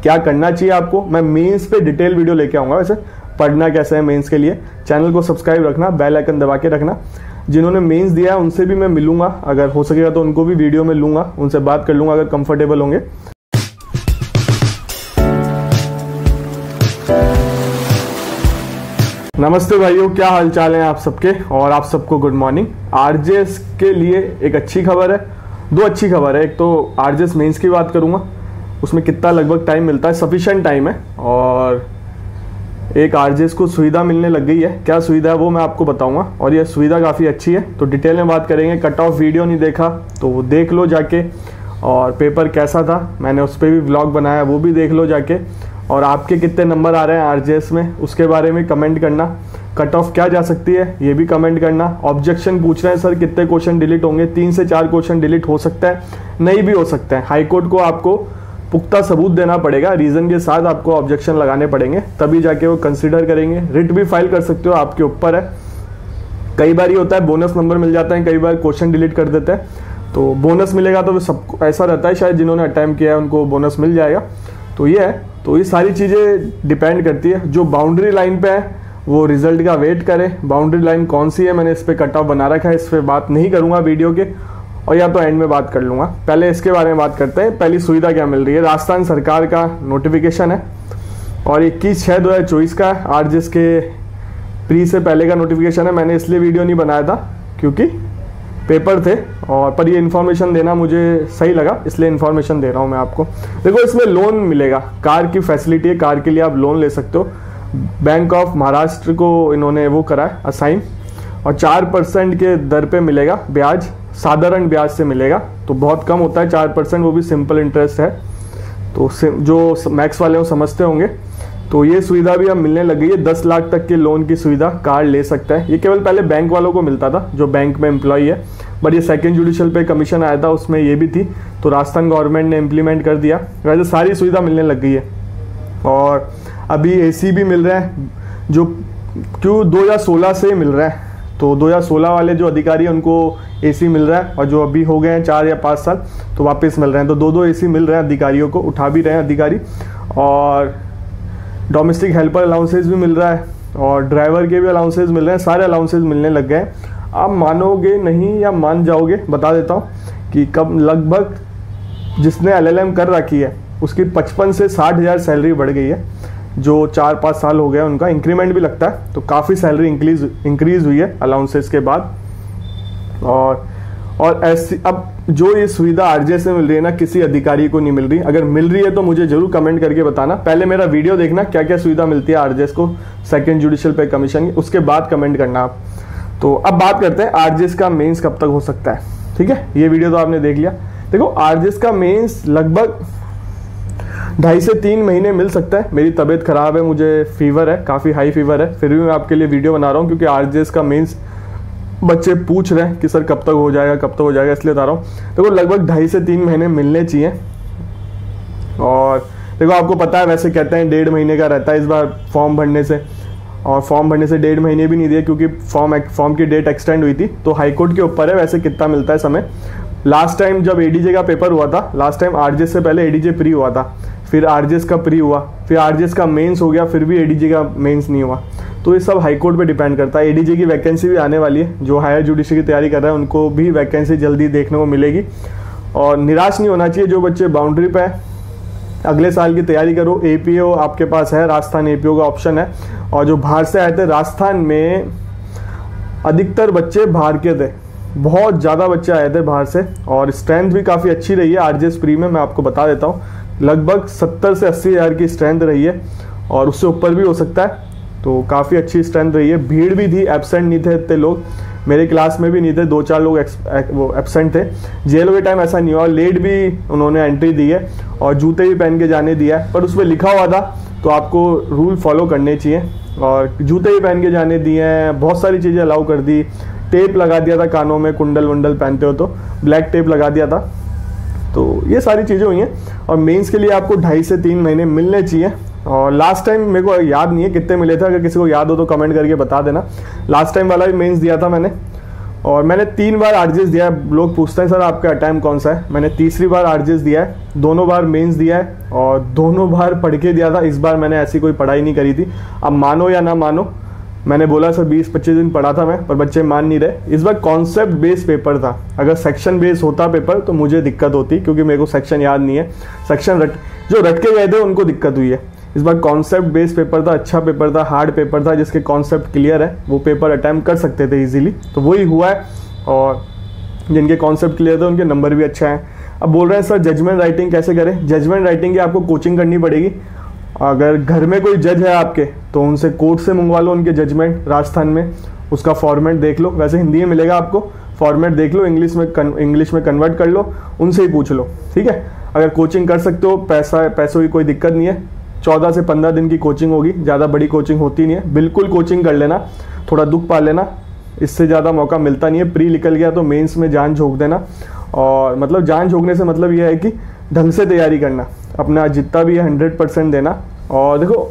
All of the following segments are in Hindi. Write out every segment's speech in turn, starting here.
क्या करना चाहिए आपको। मैं मेंस पे डिटेल वीडियो लेके आऊँगा, वैसे पढ़ना कैसे है मेंस के लिए। चैनल को सब्सक्राइब रखना, बेल आइकन दबा के रखना। जिन्होंने मेंस दिया है उनसे भी मैं मिलूंगा, अगर हो सकेगा तो उनको भी वीडियो में लूँगा, उनसे बात कर लूँगा अगर कंफर्टेबल होंगे। नमस्ते भाइयों, क्या हाल चाल है आप सबके, और आप सबको गुड मॉर्निंग। आरजेएस के लिए एक अच्छी खबर है, दो अच्छी खबर है। एक तो आरजेएस मेंस की बात करूंगा, उसमें कितना लगभग टाइम मिलता है, सफिशिएंट टाइम है। और एक आरजेएस को सुविधा मिलने लग गई है। क्या सुविधा है वो मैं आपको बताऊंगा, और यह सुविधा काफ़ी अच्छी है। तो डिटेल में बात करेंगे। कट ऑफ वीडियो नहीं देखा तो वो देख लो जाके, और पेपर कैसा था मैंने उस पर भी व्लॉग बनाया, वो भी देख लो जाके। और आपके कितने नंबर आ रहे हैं आरजेएस में उसके बारे में कमेंट करना। कट ऑफ क्या जा सकती है ये भी कमेंट करना। ऑब्जेक्शन पूछ रहे हैं सर कितने क्वेश्चन डिलीट होंगे, 3 से 4 क्वेश्चन डिलीट हो सकता है, नहीं भी हो सकता है। हाईकोर्ट को आपको पुख्ता सबूत देना पड़ेगा, रीज़न के साथ आपको ऑब्जेक्शन लगाने पड़ेंगे, तभी जाके वो कंसिडर करेंगे। रिट भी फाइल कर सकते हो, आपके ऊपर है। कई बार ये होता है बोनस नंबर मिल जाता है, कई बार क्वेश्चन डिलीट कर देते हैं, तो बोनस मिलेगा तो सबको ऐसा रहता है शायद जिन्होंने अटेम्प्ट किया है उनको बोनस मिल जाएगा। तो ये है, तो ये सारी चीज़ें डिपेंड करती है। जो बाउंड्री लाइन पे है वो रिजल्ट का वेट करे। बाउंड्री लाइन कौन सी है मैंने इस पर कट ऑफ बना रखा है, इस पर बात नहीं करूँगा वीडियो के, और या तो एंड में बात कर लूँगा। पहले इसके बारे में बात करते हैं। पहली सुविधा क्या मिल रही है, राजस्थान सरकार का नोटिफिकेशन है और 21/6/2024 का आरजेएस के प्री से पहले का नोटिफिकेशन है। मैंने इसलिए वीडियो नहीं बनाया था क्योंकि पेपर थे, और पर ये इन्फॉर्मेशन देना मुझे सही लगा, इसलिए इन्फॉर्मेशन दे रहा हूँ मैं आपको। देखो इसमें लोन मिलेगा, कार की फैसिलिटी है, कार के लिए आप लोन ले सकते हो। बैंक ऑफ महाराष्ट्र को इन्होंने वो करा है असाइन, और 4% के दर पे मिलेगा ब्याज, साधारण ब्याज से मिलेगा, तो बहुत कम होता है 4%, वो भी सिंपल इंटरेस्ट है। तो जो मैक्स वाले वो समझते होंगे। तो ये सुविधा भी अब मिलने लग गई है, 10 लाख तक के लोन की सुविधा कार ले सकता है। ये केवल पहले बैंक वालों को मिलता था जो बैंक में एम्प्लॉय है, बट ये सेकंड जुडिशियल पे कमीशन आया था उसमें ये भी थी, तो राजस्थान गवर्नमेंट ने इम्प्लीमेंट कर दिया। वैसे सारी सुविधा मिलने लग गई है। और अभी एसी भी मिल रहा है, जो क्यों 2016 से मिल रहा है, तो 2016 वाले जो अधिकारी हैं उनको एसी मिल रहा है, और जो अभी हो गए हैं 4 या 5 साल तो वापस मिल रहे हैं। तो 2 एसी मिल रहे हैं अधिकारियों को, उठा भी रहे हैं अधिकारी। और डोमेस्टिक हेल्पर अलाउंसेस भी मिल रहा है, और ड्राइवर के भी अलाउंसेस मिल रहे हैं, सारे अलाउंसेस मिलने लग गए। आप मानोगे नहीं या मान जाओगे, बता देता हूँ कि कब लगभग जिसने एलएलएम कर रखी है उसकी 55 से 60 हज़ार सैलरी बढ़ गई है। जो 4-5 साल हो गए उनका इंक्रीमेंट भी लगता है, तो काफ़ी सैलरी इंक्रीज हुई है अलाउंसेस के बाद। और ऐसी अब जो ये सुविधा आरजेएस से मिल रही है ना, किसी अधिकारी को नहीं मिल रही। अगर मिल रही है तो मुझे जरूर कमेंट करके बताना। पहले मेरा वीडियो देखना क्या क्या सुविधा मिलती है आरजेएस को सेकंड जुडिशियल पे कमीशन की, उसके बाद कमेंट करना आप। तो अब बात करते हैं आरजेएस का मेंस कब तक हो सकता है। ठीक है, ये वीडियो तो आपने देख लिया। देखो आरजेएस का मेंस लगभग 2.5 से 3 महीने मिल सकता है। मेरी तबीयत खराब है, मुझे फीवर है, काफ़ी हाई फीवर है, फिर भी मैं आपके लिए वीडियो बना रहा हूँ क्योंकि आरजेएस का मेंस बच्चे पूछ रहे हैं कि सर कब तक हो जाएगा, कब तक हो जाएगा, इसलिए बता रहा हूँ। देखो लगभग 2.5 से 3 महीने मिलने चाहिए। और देखो आपको पता है, वैसे कहते हैं 1.5 महीने का रहता है इस बार फॉर्म भरने से, और फॉर्म भरने से 1.5 महीने भी नहीं दिए क्योंकि फॉर्म की डेट एक्सटेंड हुई थी। तो हाईकोर्ट के ऊपर है वैसे कितना मिलता है समय। लास्ट टाइम जब एडीजे का पेपर हुआ था, लास्ट टाइम आरजेएस से पहले एडीजे प्री हुआ था, फिर आरजेएस का प्री हुआ, फिर आरजेएस का मेंस हो गया, फिर भी एडीजे का मेंस नहीं हुआ। तो ये सब हाईकोर्ट पे डिपेंड करता है। एडीजे की वैकेंसी भी आने वाली है, जो हायर जुडिशरी की तैयारी कर रहे हैं उनको भी वैकेंसी जल्दी देखने को मिलेगी। और निराश नहीं होना चाहिए जो बच्चे बाउंड्री पे है, अगले साल की तैयारी करो। एपीओ आपके पास है, राजस्थान एपीओ का ऑप्शन है। और जो बाहर से आए थे, राजस्थान में अधिकतर बच्चे बाहर के थे, बहुत ज़्यादा बच्चे आए थे बाहर से, और स्ट्रेंथ भी काफ़ी अच्छी रही है आरजेएस प्री में। मैं आपको बता देता हूँ लगभग 70 से 80 हज़ार की स्ट्रेंथ रही है, और उससे ऊपर भी हो सकता है। तो काफ़ी अच्छी स्ट्रेंथ रही है। भीड़ भी थी, एब्सेंट नहीं थे इतने लोग, मेरे क्लास में भी नहीं थे, 2-4 लोग वो एब्सेंट थे। जेल के टाइम ऐसा नहीं हुआ, लेट भी उन्होंने एंट्री दी है और जूते भी पहन के जाने दिया है, पर उसमें लिखा हुआ था तो आपको रूल फॉलो करने चाहिए। और जूते भी पहन के जाने दिए हैं, बहुत सारी चीज़ें अलाउ कर दी। टेप लगा दिया था कानों में, कुंडल वंडल पहनते हो तो ब्लैक टेप लगा दिया था। तो ये सारी चीज़ें हुई हैं। और मेंस के लिए आपको 2.5 से 3 महीने मिलने चाहिए। और लास्ट टाइम मेरे को याद नहीं है कितने मिले थे, अगर किसी को याद हो तो कमेंट करके बता देना। लास्ट टाइम वाला भी मेंस दिया था मैंने, और मैंने 3 बार आरजीएस दिया है। लोग पूछते हैं सर आपका अटैम्प्ट कौन सा है, मैंने तीसरी बार आरजीएस दिया है, दोनों बार मेंस दिया है और दोनों बार पढ़ के दिया था। इस बार मैंने ऐसी कोई पढ़ाई नहीं करी थी। अब मानो या ना मानो, मैंने बोला सर 20-25 दिन पढ़ा था मैं, पर बच्चे मान नहीं रहे। इस बार कॉन्सेप्ट बेस्ड पेपर था। अगर सेक्शन बेस्ड होता पेपर तो मुझे दिक्कत होती, क्योंकि मेरे को सेक्शन याद नहीं है। सेक्शन जो रट के गए थे उनको दिक्कत हुई है। इस बार कॉन्सेप्ट बेस्ड पेपर था, अच्छा पेपर था, हार्ड पेपर था। जिसके कॉन्सेप्ट क्लियर है वो पेपर अटैम्प्ट कर सकते थे इजीली, तो वही हुआ है। और जिनके कॉन्सेप्ट क्लियर थे उनके नंबर भी अच्छा है। अब बोल रहे हैं सर जजमेंट राइटिंग कैसे करें। जजमेंट राइटिंग की आपको कोचिंग करनी पड़ेगी। अगर घर में कोई जज है आपके तो उनसे कोर्ट से मंगवा लो उनके जजमेंट, राजस्थान में उसका फॉर्मेट देख लो। वैसे हिंदी में मिलेगा आपको, फॉर्मेट देख लो, इंग्लिश में कन्वर्ट कर लो, उनसे ही पूछ लो, ठीक है। अगर कोचिंग कर सकते हो, पैसों की कोई दिक्कत नहीं है। 14 से 15 दिन की कोचिंग होगी, ज़्यादा बड़ी कोचिंग होती नहीं है। बिल्कुल कोचिंग कर लेना, थोड़ा दुख पा लेना, इससे ज़्यादा मौका मिलता नहीं है। प्री निकल गया तो मेंस में जान झोंक देना। और मतलब जान झोंकने से मतलब यह है कि ढंग से तैयारी करना, अपना जितना भी है 100% देना। और देखो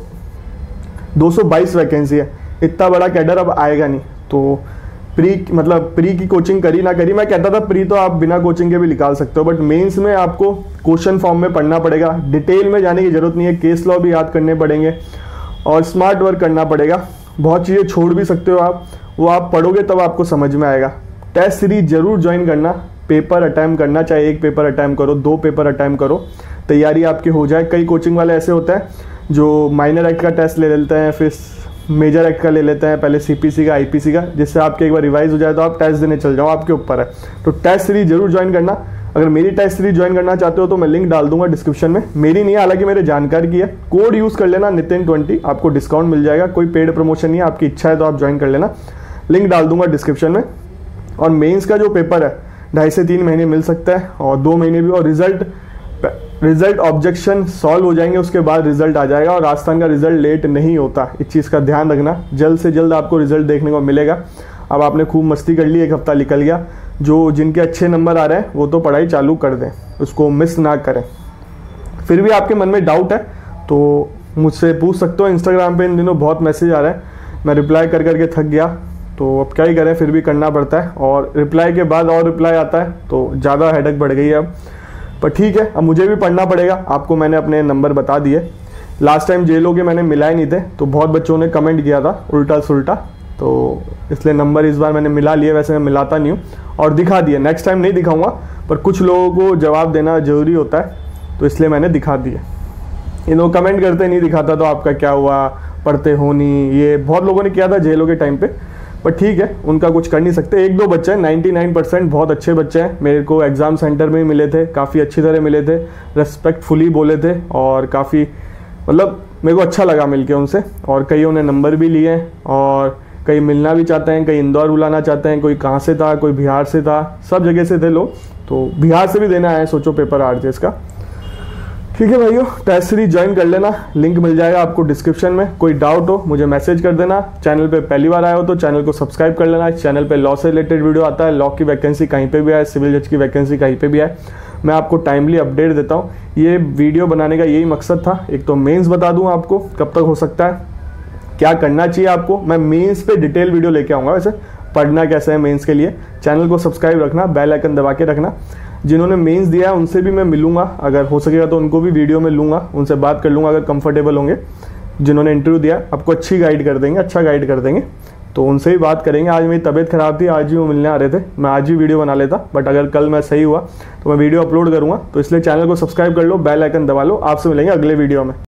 222 वैकेंसी है, इतना बड़ा कैडर अब आएगा नहीं। तो प्री की कोचिंग करी ना करी, मैं कहता था प्री तो आप बिना कोचिंग के भी निकाल सकते हो, बट मेंस में आपको क्वेश्चन फॉर्म में पढ़ना पड़ेगा। डिटेल में जाने की जरूरत नहीं है, केस लॉ भी याद करने पड़ेंगे और स्मार्ट वर्क करना पड़ेगा। बहुत चीज़ें छोड़ भी सकते हो आप, वो आप पढ़ोगे तब आपको समझ में आएगा। टेस्ट सीरीज जरूर ज्वाइन करना, पेपर अटैम्प्ट करना, चाहे 1 पेपर अटैम्प्ट करो, 2 पेपर अटैम्प्ट करो, तैयारी आपकी हो जाए। कई कोचिंग वाले ऐसे होते हैं जो माइनर एक्ट का टेस्ट ले लेते हैं, फिर मेजर एक्ट का ले लेते हैं, पहले सीपीसी का, आईपीसी का, जिससे आपके एक बार रिवाइज हो जाए तो आप टेस्ट देने चल जाओ, आपके ऊपर है। तो टेस्ट सीरीज जरूर ज्वाइन करना। अगर मेरी टेस्ट सीरीज ज्वाइन करना चाहते हो तो मैं लिंक डाल दूंगा डिस्क्रिप्शन में। मेरी नहीं है, हालांकि मेरे जानकार की है। कोड यूज़ कर लेना नितिन20, आपको डिस्काउंट मिल जाएगा। कोई पेड प्रमोशन नहीं है, आपकी इच्छा है तो आप ज्वाइन कर लेना। लिंक डाल दूंगा डिस्क्रिप्शन में। और मेंस का जो पेपर है 2.5 से 3 महीने मिल सकता है, और 2 महीने भी। और रिजल्ट ऑब्जेक्शन सॉल्व हो जाएंगे, उसके बाद रिजल्ट आ जाएगा। और राजस्थान का रिजल्ट लेट नहीं होता, इस चीज़ का ध्यान रखना। जल्द से जल्द आपको रिजल्ट देखने को मिलेगा। अब आपने खूब मस्ती कर ली, 1 हफ्ता निकल गया। जिनके अच्छे नंबर आ रहे हैं वो तो पढ़ाई चालू कर दें, उसको मिस ना करें। फिर भी आपके मन में डाउट है तो मुझसे पूछ सकते हो। इंस्टाग्राम पे इन दिनों बहुत मैसेज आ रहे हैं, मैं रिप्लाई कर करके थक गया, तो अब क्या ही करें, फिर भी करना पड़ता है। और रिप्लाई के बाद और रिप्लाई आता है तो ज़्यादा हेडेक बढ़ गई है अब। पर ठीक है, अब मुझे भी पढ़ना पड़ेगा। आपको मैंने अपने नंबर बता दिए। लास्ट टाइम जेलों के मैंने मिलाए नहीं थे, तो बहुत बच्चों ने कमेंट किया था उल्टा सुल्टा, तो इसलिए नंबर इस बार मैंने मिला लिए। वैसे मैं मिलाता नहीं हूँ, और दिखा दिए। नेक्स्ट टाइम नहीं दिखाऊंगा, पर कुछ लोगों को जवाब देना ज़रूरी होता है, तो इसलिए मैंने दिखा दिए। इन लोग कमेंट करते नहीं दिखाता तो आपका क्या हुआ, पढ़ते हो नहीं, ये बहुत लोगों ने किया था जेलों के टाइम पे। पर ठीक है, उनका कुछ कर नहीं सकते। 1-2 बच्चे हैं, 99% बहुत अच्छे बच्चे हैं। मेरे को एग्ज़ाम सेंटर में ही मिले थे, काफ़ी अच्छी तरह मिले थे, रेस्पेक्टफुली बोले थे, और काफ़ी मतलब मेरे को अच्छा लगा मिलके उनसे। और कईयों ने नंबर भी लिए हैं, और कई मिलना भी चाहते हैं, कई इंदौर बुलाना चाहते हैं। कोई कहाँ से था, कोई बिहार से था, सब जगह से थे लोग। तो बिहार से भी देना है, सोचो पेपर आरजेएस का। ठीक है भाइयों, टेस्ट सीरीज ज्वाइन कर लेना, लिंक मिल जाएगा आपको डिस्क्रिप्शन में। कोई डाउट हो मुझे मैसेज कर देना। चैनल पे पहली बार आए हो तो चैनल को सब्सक्राइब कर लेना। इस चैनल पे लॉ से रिलेटेड वीडियो आता है। लॉ की वैकेंसी कहीं पे भी आए, सिविल जज की वैकेंसी कहीं पे भी आए, मैं आपको टाइमली अपडेट देता हूँ। ये वीडियो बनाने का यही मकसद था, एक तो मेन्स बता दूँ आपको कब तक हो सकता है, क्या करना चाहिए आपको। मैं मेंस पे डिटेल वीडियो लेके आऊँगा, वैसे पढ़ना कैसे है मेंस के लिए। चैनल को सब्सक्राइब रखना, बेल आइकन दबा के रखना। जिन्होंने मेंस दिया है उनसे भी मैं मिलूंगा, अगर हो सकेगा तो उनको भी वीडियो में लूँगा, उनसे बात कर लूँगा अगर कंफर्टेबल होंगे। जिन्होंने इंटरव्यू दिया आपको अच्छी गाइड कर देंगे, अच्छा गाइड कर देंगे, तो उनसे ही बात करेंगे। आज मेरी तबीयत खराब थी, आज ही वो मिलने आ रहे थे, मैं आज ही वीडियो बना लेता, बट अगर कल मैं सही हुआ तो मैं वीडियो अपलोड करूँगा। तो इसलिए चैनल को सब्सक्राइब कर लो, बेल आइकन दबा लो। आपसे मिलेंगे अगले वीडियो में।